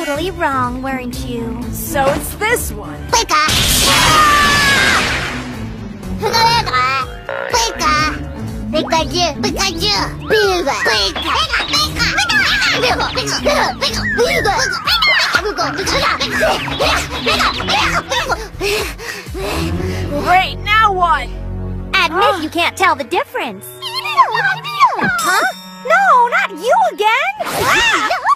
totally wrong, weren't you? So it's this one. Pika! Pikachu! Pikachu! Great, now what? Admit you can't tell the difference. Huh? No, not you again!